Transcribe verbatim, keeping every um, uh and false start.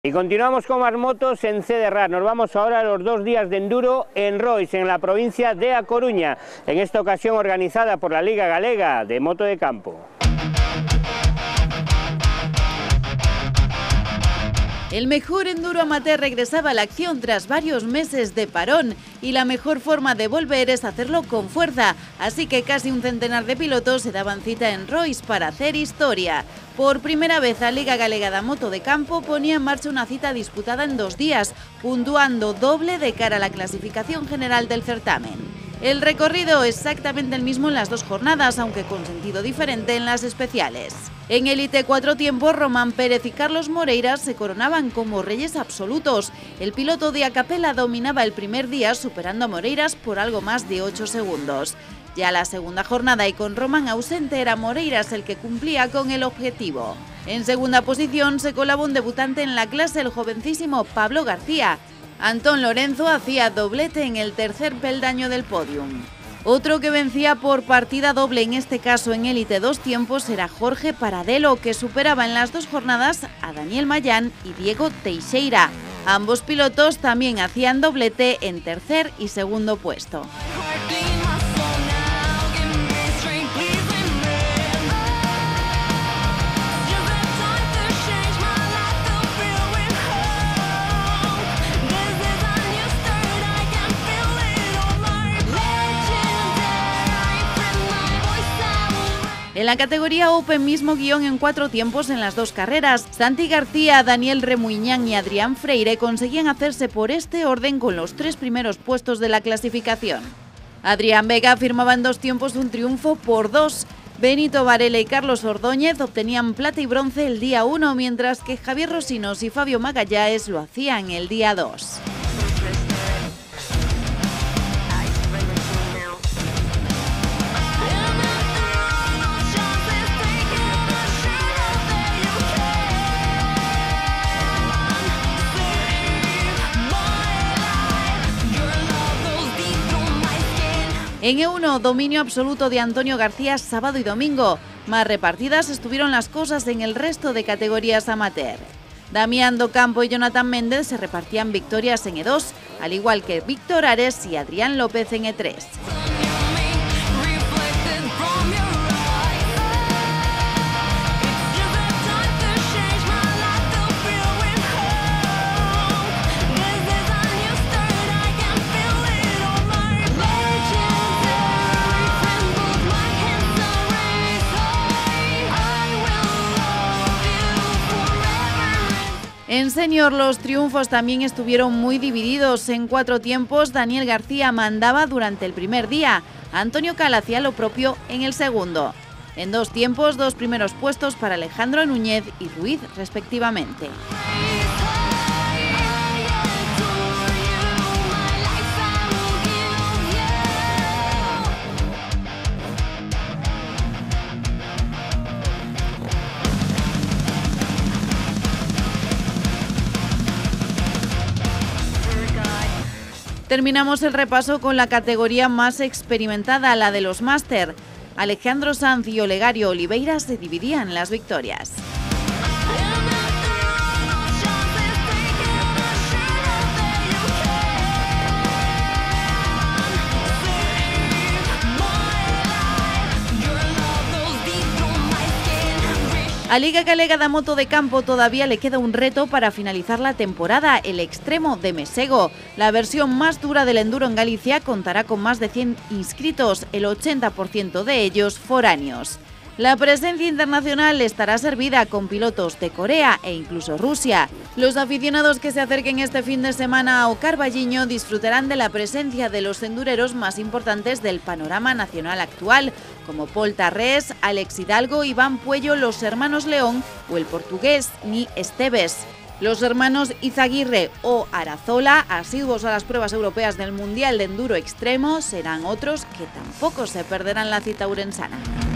Y continuamos con más motos en Cederrat. Nos vamos ahora a los dos días de enduro en Rois, en la provincia de A Coruña, en esta ocasión organizada por la Liga Galega de Moto de Campo. El mejor enduro amateur regresaba a la acción tras varios meses de parón y la mejor forma de volver es hacerlo con fuerza, así que casi un centenar de pilotos se daban cita en Rois para hacer historia. Por primera vez la Liga Galega de Moto de Campo ponía en marcha una cita disputada en dos días, puntuando doble de cara a la clasificación general del certamen. El recorrido exactamente el mismo en las dos jornadas, aunque con sentido diferente en las especiales. En élite cuatro tiempos, Román Pérez y Carlos Moreira se coronaban como reyes absolutos. El piloto de Acapela dominaba el primer día, superando a Moreiras por algo más de ocho segundos. Ya la segunda jornada y con Román ausente era Moreiras el que cumplía con el objetivo. En segunda posición se colaba un debutante en la clase, el jovencísimo Pablo García. Antón Lorenzo hacía doblete en el tercer peldaño del podium. Otro que vencía por partida doble, en este caso en élite dos tiempos, era Jorge Paradelo, que superaba en las dos jornadas a Daniel Mayán y Diego Teixeira. Ambos pilotos también hacían doblete en tercer y segundo puesto. En la categoría Open, mismo guión en cuatro tiempos en las dos carreras. Santi García, Daniel Remuñán y Adrián Freire conseguían hacerse por este orden con los tres primeros puestos de la clasificación. Adrián Vega firmaba en dos tiempos un triunfo por dos. Benito Varela y Carlos Ordóñez obtenían plata y bronce el día uno, mientras que Javier Rosinos y Fabio Magallanes lo hacían el día dos. En E uno, dominio absoluto de Antonio García sábado y domingo. Más repartidas estuvieron las cosas en el resto de categorías amateur. Damián Docampo y Jonathan Méndez se repartían victorias en E dos, al igual que Víctor Ares y Adrián López en E tres. En senior los triunfos también estuvieron muy divididos. En cuatro tiempos Daniel García mandaba durante el primer día. Antonio Cal hacía lo propio en el segundo. En dos tiempos, dos primeros puestos para Alejandro Núñez y Ruiz respectivamente. Terminamos el repaso con la categoría más experimentada, la de los máster. Alejandro Sanz y Olegario Oliveira se dividían las victorias. A Liga Galega da Moto de Campo todavía le queda un reto para finalizar la temporada, el extremo de Mesego. La versión más dura del enduro en Galicia contará con más de cien inscritos, el ochenta por ciento de ellos foráneos. La presencia internacional estará servida con pilotos de Corea e incluso Rusia. Los aficionados que se acerquen este fin de semana a Ocarballiño disfrutarán de la presencia de los endureros más importantes del panorama nacional actual, como Pol Tarrés, Alex Hidalgo, Iván Puello, los hermanos León o el portugués Ni Esteves. Los hermanos Izaguirre o Arazola, asiduos a las pruebas europeas del Mundial de Enduro Extremo, serán otros que tampoco se perderán la cita urensana.